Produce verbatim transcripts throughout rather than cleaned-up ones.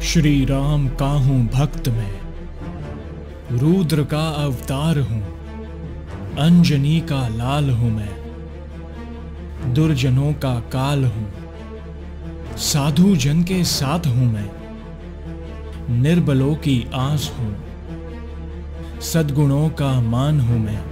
श्री राम का हूं भक्त मैं, रुद्र का अवतार हूं, अंजनी का लाल हूं मैं, दुर्जनों का काल हूं, साधु जन के साथ हूं मैं, निर्बलों की आस हूं, सद्गुणों का मान हूं मैं,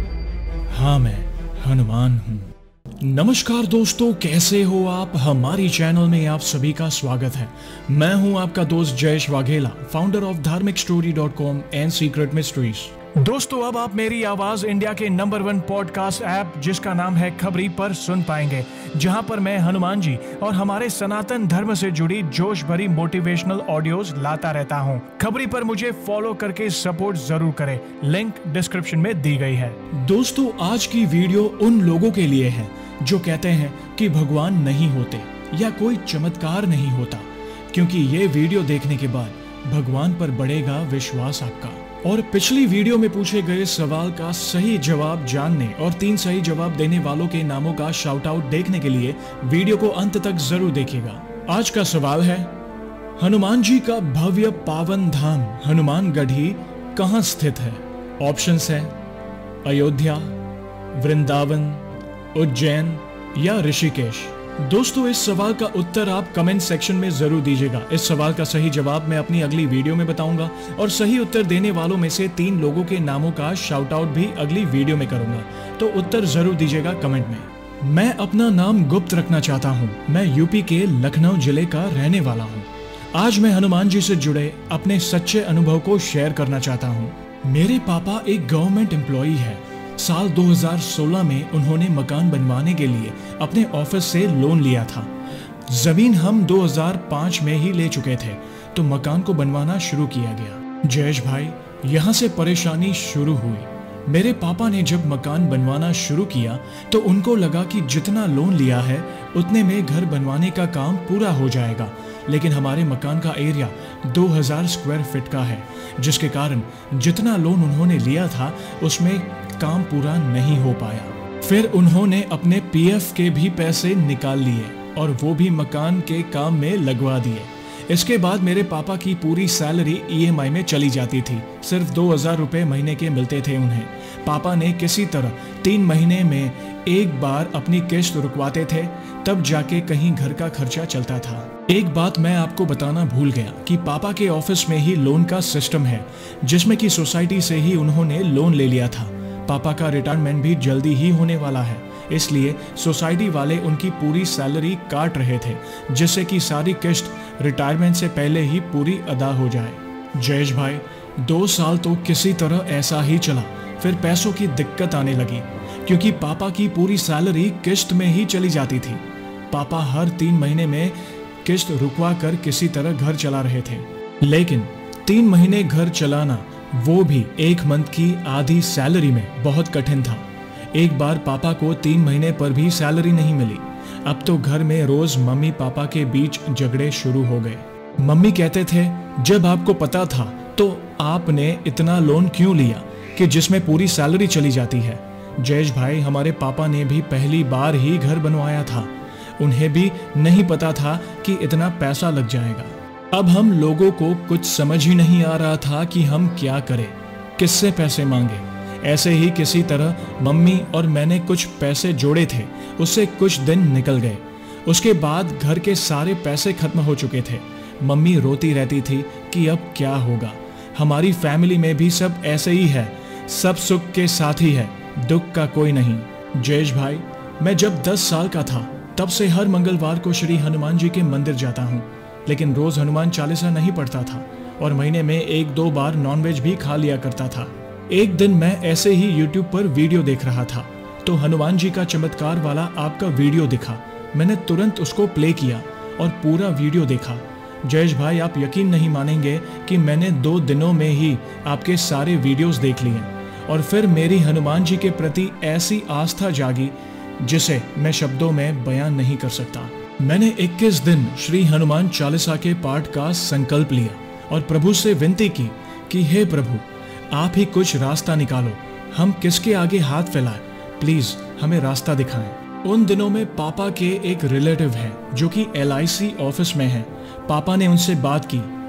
हाँ मैं हनुमान हूं। नमस्कार दोस्तों, कैसे हो आप? हमारी चैनल में आप सभी का स्वागत है। मैं हूं आपका दोस्त Jayesh Vaghela, founder of Dharmik story dot com and secret mysteries. दोस्तों, अब आप मेरी आवाज इंडिया के नंबर वन पॉडकास्ट ऐप जिसका नाम है खबरी पर सुन पाएंगे, जहां पर मैं हनुमान जी और हमारे सनातन धर्म से जुड़ी जोश भरी मोटिवेशनल ऑडियोज लाता रहता हूं। खबरी पर मुझे फॉलो करके सपोर्ट जरूर करें, लिंक डिस्क्रिप्शन में दी गई है। दोस्तों, आज की वीडियो उन लोगों के लिए है जो कहते हैं कि भगवान नहीं होते या कोई चमत्कार नहीं होता, क्योंकि ये वीडियो देखने के बाद भगवान पर बढ़ेगा विश्वास आपका। और पिछली वीडियो में पूछे गए सवाल का सही जवाब जानने और तीन सही जवाब देने वालों के नामों का शाउट आउट देखने के लिए वीडियो को अंत तक जरूर देखिएगा। आज का सवाल है, हनुमान जी का भव्य पावन धाम हनुमानगढ़ी कहाँ स्थित है? ऑप्शंस है अयोध्या, वृंदावन, उज्जैन या ऋषिकेश। दोस्तों, इस सवाल का उत्तर आप कमेंट सेक्शन में जरूर दीजिएगा। इस सवाल का सही जवाब मैं अपनी अगली वीडियो में बताऊंगा और सही उत्तर देने वालों में से तीन लोगों के नामों का शाउट आउट भी अगली वीडियो में करूंगा, तो उत्तर जरूर दीजिएगा कमेंट में। मैं अपना नाम गुप्त रखना चाहता हूँ। मैं यूपी के लखनऊ जिले का रहने वाला हूँ। आज मैं हनुमान जी से जुड़े अपने सच्चे अनुभव को शेयर करना चाहता हूँ। मेरे पापा एक गवर्नमेंट एम्प्लॉई है। साल दो हज़ार सोलह में उन्होंने मकान बनवाने के लिए अपने ऑफिस से लोन लिया था। जमीन हम दो हज़ार पाँच में ही ले चुके थे, तो मकान को बनवाना शुरू किया गया। जयेश भाई, यहाँ से परेशानी शुरू हुई। मेरे पापा ने जब मकान बनवाना शुरू किया तो उनको लगा कि जितना लोन लिया है उतने में घर बनवाने का काम पूरा हो जाएगा, लेकिन हमारे मकान का एरिया दो हज़ार स्क्वायर फीट का है, जिसके कारण जितना लोन उन्होंने लिया था उसमें काम पूरा नहीं हो पाया। फिर उन्होंने अपने पीएफ के भी पैसे निकाल लिए और वो भी मकान के काम में लगवा दिए। इसके बाद मेरे पापा की पूरी सैलरी ईएमआई में चली जाती थी। सिर्फ दो हजार रुपए महीने के मिलते थे उन्हें। पापा ने किसी तरह तीन महीने में एक बार अपनी किश्त रुकवाते थे, तब जाके कहीं घर का खर्चा चलता था। एक बात मैं आपको बताना भूल गया कि पापा के ऑफिस में ही लोन का सिस्टम है, जिसमें कि सोसाइटी से ही उन्होंने लोन ले लिया था। पापा का रिटायरमेंट भी जल्दी ही होने वाला है, इसलिए सोसाइटी वाले उनकी पूरी सैलरी काट रहे थे, जिससे कि सारी किश्त रिटायरमेंट से पहले ही पूरी अदा हो जाए। जयेश भाई, दो साल तो किसी तरह ऐसा ही चला। फिर पैसों की दिक्कत आने लगी, क्योंकि पापा की पूरी सैलरी किश्त में ही चली जाती थी। पापा हर तीन महीने में किश्त रुकवा कर किसी तरह घर चला रहे थे, लेकिन तीन महीने घर चलाना, वो भी एक मंथ की आधी सैलरी में, बहुत कठिन था। एक बार पापा को तीन महीने पर भी सैलरी नहीं मिली। अब तो घर में रोज मम्मी पापा के बीच झगड़े शुरू हो गए। मम्मी कहते थे, जब आपको पता था तो आपने इतना लोन क्यों लिया कि जिसमें पूरी सैलरी चली जाती है? जयेश भाई, हमारे पापा ने भी पहली बार ही घर बनवाया था। उन्हें भी नहीं पता था कि इतना पैसा लग जाएगा। अब हम लोगों को कुछ समझ ही नहीं आ रहा था कि हम क्या करें, किससे पैसे मांगे। ऐसे ही किसी तरह मम्मी और मैंने कुछ पैसे जोड़े थे, उससे कुछ दिन निकल गए। उसके बाद घर के सारे पैसे खत्म हो चुके थे। मम्मी रोती रहती थी कि अब क्या होगा। हमारी फैमिली में भी सब ऐसे ही है, सब सुख के साथ ही है, दुख का कोई नहीं। जयेश भाई, मैं जब दस साल का था तब से हर मंगलवार को श्री हनुमान जी के मंदिर जाता हूँ, लेकिन रोज हनुमान चालीसा नहीं पढ़ता था और महीने में एक दो बार नॉनवेज भी खा लिया करता था। एक दिन मैं ऐसे ही यूट्यूब पर वीडियो देख रहा था तो हनुमान जी का चमत्कार वाला आपका वीडियो दिखा। मैंने तुरंत उसको प्ले किया और पूरा वीडियो देखा। जयेश भाई, आप यकीन नहीं मानेंगे कि मैंने दो दिनों में ही आपके सारे वीडियोस देख लिए और फिर मेरी हनुमान जी के प्रति ऐसी आस्था जागी जिसे मैं शब्दों में बयान नहीं कर सकता। मैंने इक्कीस दिन श्री हनुमान चालीसा के पाठ का संकल्प लिया और प्रभु से विनती की कि हे प्रभु, आप ही कुछ रास्ता निकालो। हम किसके आगे हाथ फैलाएं, प्लीज हमें रास्ता दिखाएं। उन दिनों में पापा के एक रिलेटिव हैं जो कि एल आई सी ऑफिस में हैं। पापा ने उनसे बात की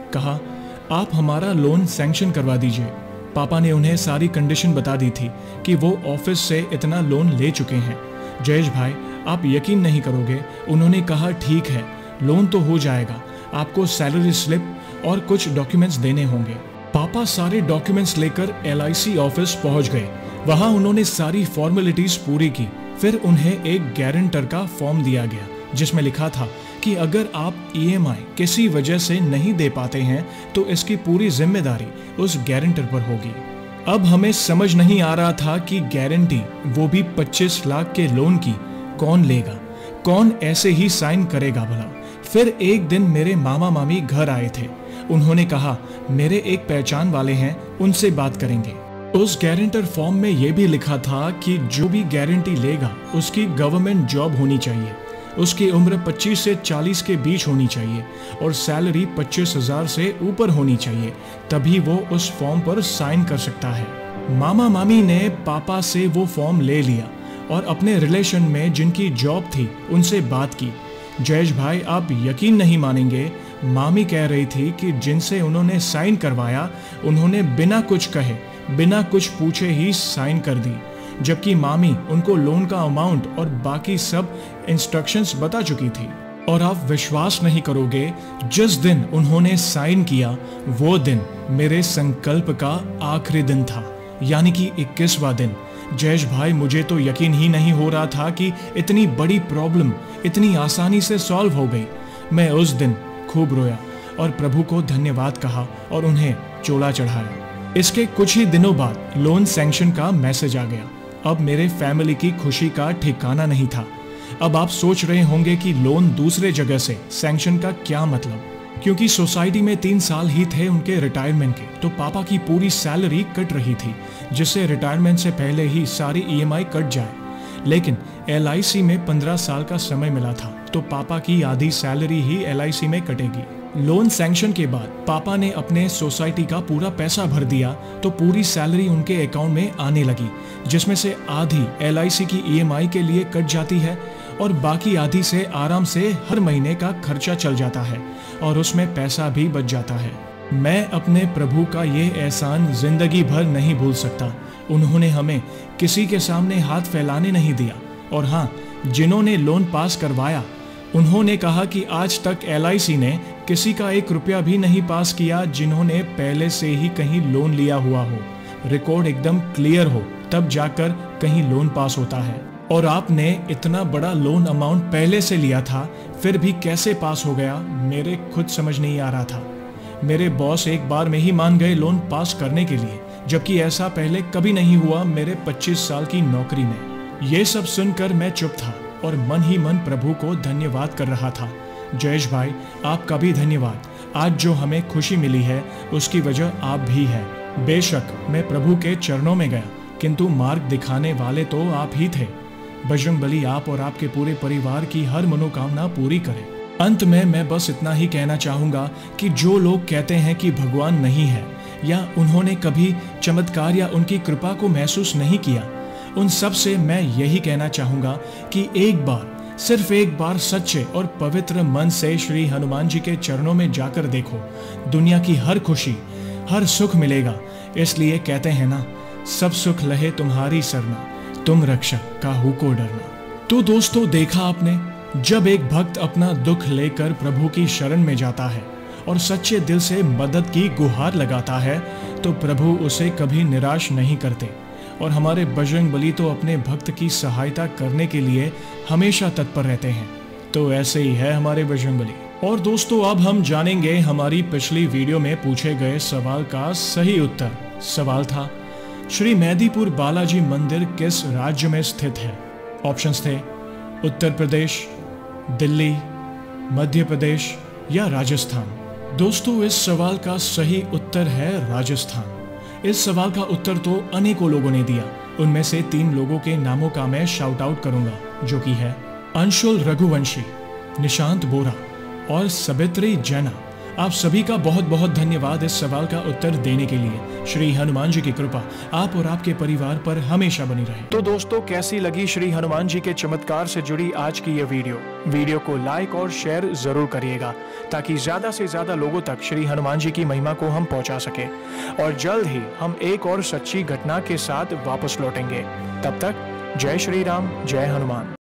कहा, आप हमारा लोन सैंक्शन करवा दीजिए। पापा ने उन्हें सारी कंडीशन बता दी थी कि वो ऑफिस से इतना लोन ले चुके हैं। जयेश भाई, आप यकीन नहीं करोगे, उन्होंने कहा ठीक है, लोन तो हो जाएगा, आपको सैलरी स्लिप और कुछ डॉक्यूमेंट्स देने होंगे। पापा सारे डॉक्यूमेंट्स लेकर एल आई सी ऑफिस पहुंच गए। वहां उन्होंने सारी फॉर्मेलिटीज पूरी की। फिर उन्हें एक गारंटर का फॉर्म दिया गया जिसमें लिखा था कि अगर आप ई एम आई किसी वजह से नहीं दे पाते हैं तो इसकी पूरी जिम्मेदारी उस गारंटर पर होगी। अब हमें समझ नहीं आ रहा था कि गारंटी, वो भी पच्चीस लाख के लोन की, कौन लेगा, कौन ऐसे ही साइन करेगा भला। फिर एक दिन मेरे मामा मामी घर आए थे। उन्होंने कहा, मेरे एक पहचान वाले हैं, उनसे बात करेंगे। उस गारंटर फॉर्म में यह भी लिखा था कि जो भी गारंटी लेगा उसकी गवर्नमेंट जॉब होनी चाहिए, उसकी उम्र पच्चीस से चालीस के बीच होनी चाहिए और सैलरी पच्चीस हजार से ऊपर होनी चाहिए, तभी वो उस फॉर्म पर साइन कर सकता है। मामा मामी ने पापा से वो फॉर्म ले लिया और अपने रिलेशन में जिनकी जॉब थी उनसे बात की। जयेश भाई, आप यकीन नहीं मानेंगे, मामी कह रही थी कि जिनसे उन्होंने साइन करवाया उन्होंने बिना कुछ कहे, बिना कुछ पूछे ही साइन कर दी, जबकि मामी उनको लोन का अमाउंट और बाकी सब इंस्ट्रक्शंस बता चुकी थी। और आप विश्वास नहीं करोगे, जिस दिन उन्होंने साइन किया वो दिन मेरे संकल्प का आखिरी दिन था, यानी कि इक्कीसवां दिन। जयेश भाई, मुझे तो यकीन ही नहीं हो रहा था कि इतनी बड़ी प्रॉब्लम इतनी आसानी से सॉल्व हो गई। मैं उस दिन खूब रोया और प्रभु को धन्यवाद कहा और उन्हें चोला चढ़ाया। इसके कुछ ही दिनों बाद लोन सैंक्शन का मैसेज आ गया। अब मेरे फैमिली की खुशी का ठिकाना नहीं था। अब आप सोच रहे होंगे कि लोन दूसरे जगह से सैंक्शन का क्या मतलब, क्योंकि सोसाइटी में तीन साल ही थे उनके रिटायरमेंट के, तो पापा की पूरी सैलरी कट रही थी, जिससे रिटायरमेंट से पहले ही सारी ई एम आई कट जाए। लेकिन एल आई सी में पंद्रह साल का समय मिला था, तो पापा की आधी सैलरी ही एल आई सी में कटेगी। लोन सैंक्शन के बाद पापा ने अपने सोसाइटी का पूरा पैसा भर दिया, तो पूरी सैलरी उनके अकाउंट में आने लगी, जिसमें से आधी एल आई सी की ई एम आई के लिए कट जाती है और बाकी आधी से आराम से हर महीने का खर्चा चल जाता है और उसमें पैसा भी बच जाता है। मैं अपने प्रभु का ये एहसान जिंदगी भर नहीं भूल सकता। उन्होंने हमें किसी के सामने हाथ फैलाने नहीं दिया। और हाँ, जिन्होंने लोन पास करवाया उन्होंने कहा कि आज तक एल आई सी ने किसी का एक रुपया भी नहीं पास किया जिन्होंने पहले से ही कहीं लोन लिया हुआ हो। रिकॉर्ड एकदम क्लियर हो तब जाकर कहीं लोन पास होता है। और आपने इतना बड़ा लोन अमाउंट पहले से लिया था, फिर भी कैसे पास हो गया, मेरे खुद समझ नहीं आ रहा था। मेरे बॉस एक बार में ही मान गए लोन पास करने के लिए, जबकि ऐसा पहले कभी नहीं हुआ मेरे पच्चीस साल की नौकरी में। ये सब सुनकर मैं चुप था और मन ही मन प्रभु को धन्यवाद कर रहा था। जयेश भाई, आपका भी धन्यवाद। आज जो हमें खुशी मिली है उसकी वजह आप भी है। बेशक मैं प्रभु के चरणों में गया, किंतु मार्ग दिखाने वाले तो आप ही थे। बजरंगबली आप और आपके पूरे परिवार की हर मनोकामना पूरी करे। अंत में मैं बस इतना ही कहना चाहूंगा कि जो लोग कहते हैं कि भगवान नहीं है या उन्होंने कभी चमत्कार या उनकी कृपा को महसूस नहीं किया, उन सब से मैं यही कहना चाहूंगा कि एक बार, सिर्फ एक बार सच्चे और पवित्र मन से श्री हनुमान जी के चरणों में जाकर देखो। दुनिया की हर खुशी, हर सुख मिलेगा। इसलिए कहते हैं ना, सब सुख लहे तुम्हारी सरना, तुम रक्षक काहू को डरना। तो दोस्तों, देखा आपने, जब एक भक्त अपना दुख लेकर प्रभु की शरण में जाता है और सच्चे दिल से मदद की गुहार लगाता है, तो प्रभु उसे कभी निराश नहीं करते। और हमारे बजरंगबली तो अपने भक्त की सहायता करने के लिए हमेशा तत्पर रहते हैं। तो ऐसे ही है हमारे बजरंगबली। और दोस्तों, अब हम जानेंगे हमारी पिछली वीडियो में पूछे गए सवाल का सही उत्तर। सवाल था, श्री मेहदीपुर बालाजी मंदिर किस राज्य में स्थित है? ऑप्शंस थे उत्तर प्रदेश, दिल्ली, मध्य प्रदेश या राजस्थान। दोस्तों, इस सवाल का सही उत्तर है राजस्थान। इस सवाल का उत्तर तो अनेकों लोगों ने दिया। उनमें से तीन लोगों के नामों का मैं शाउट आउट करूंगा, जो कि है अंशुल रघुवंशी, निशांत बोरा और सबित्री जैना। आप सभी का बहुत बहुत धन्यवाद इस सवाल का उत्तर देने के लिए। श्री हनुमान जी की कृपा आप और आपके परिवार पर हमेशा बनी रहे। तो दोस्तों, कैसी लगी श्री हनुमान जी के चमत्कार से जुड़ी आज की यह वीडियो? वीडियो को लाइक और शेयर जरूर करिएगा ताकि ज्यादा से ज्यादा लोगों तक श्री हनुमान जी की महिमा को हम पहुंचा सके। और जल्द ही हम एक और सच्ची घटना के साथ वापस लौटेंगे। तब तक जय श्री राम, जय हनुमान।